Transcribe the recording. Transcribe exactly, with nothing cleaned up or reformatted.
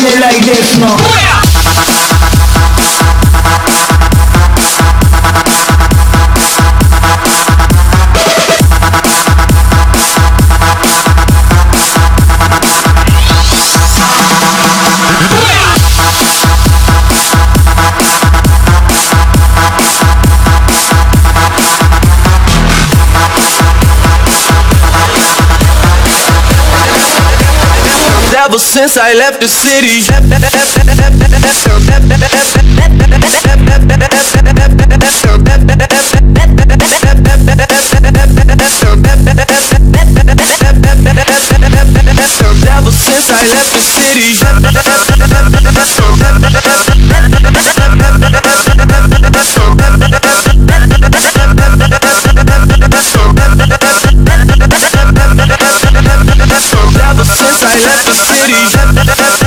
doing it like this now. Ever since I left the city, ever since I left the city, ever since I left the city.